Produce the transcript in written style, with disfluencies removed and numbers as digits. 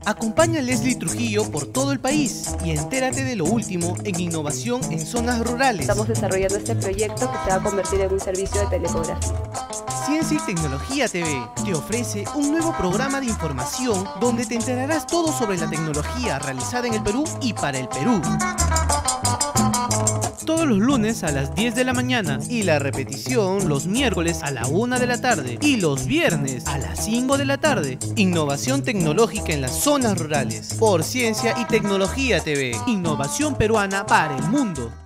Acompaña a Leslie Trujillo por todo el país y entérate de lo último en innovación en zonas rurales. Estamos desarrollando este proyecto que se va a convertir en un servicio de telecografía. Ciencia y Tecnología TV te ofrece un nuevo programa de información donde te enterarás todo sobre la tecnología realizada en el Perú y para el Perú. Todos los lunes a las 10 de la mañana y la repetición los miércoles a la 1 de la tarde y los viernes a las 5 de la tarde. Innovación tecnológica en las zonas rurales por Ciencia y Tecnología TV. Innovación peruana para el mundo.